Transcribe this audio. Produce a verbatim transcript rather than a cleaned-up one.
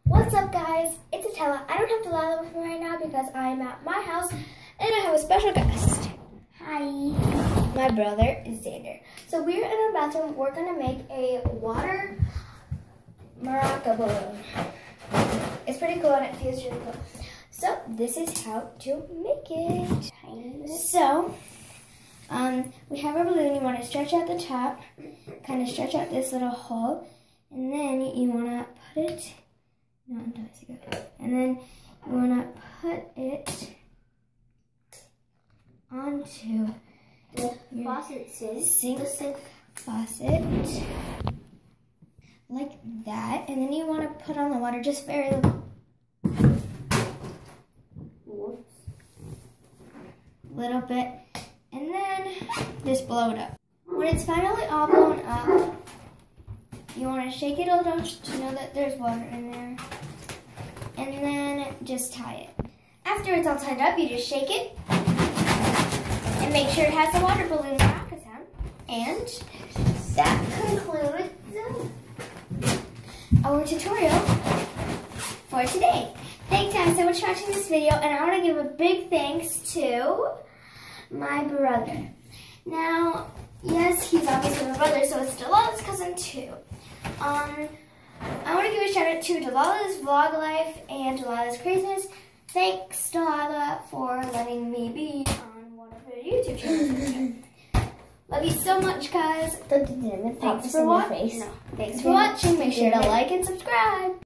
What's up, guys? It's Atella. I don't have Delilah with me right now because I'm at my house and I have a special guest. Hi. My brother is Xander. So we're in our bathroom. We're going to make a water maraca balloon. It's pretty cool and it feels really cool. So this is how to make it. So um, we have our balloon. You want to stretch out the top, kind of stretch out this little hole, and then you want to put it, not until I see it, and then you want to put it onto the faucet sink, sink, the sink faucet, like that, and then you want to put on the water just very little. Little bit, and then just blow it up. When it's finally all blown up, you want to shake it a little to know that there's water in there, and then just tie it. After it's all tied up, you just shake it and make sure it has the water balloon maraca sound. And that concludes our tutorial for today. Thanks guys so much for watching this video, and I want to give a big thanks to my brother. Now, yes, he's obviously my brother, so it's Delilah's cousin too. Um, I want to give a shout out to Delilah's Vlog Life and Delilah's Craziness. Thanks, Delilah, for letting me be on one of her YouTube channels. Love you so much, guys. Thanks for watching. No, thanks for watching. Make sure to like and subscribe.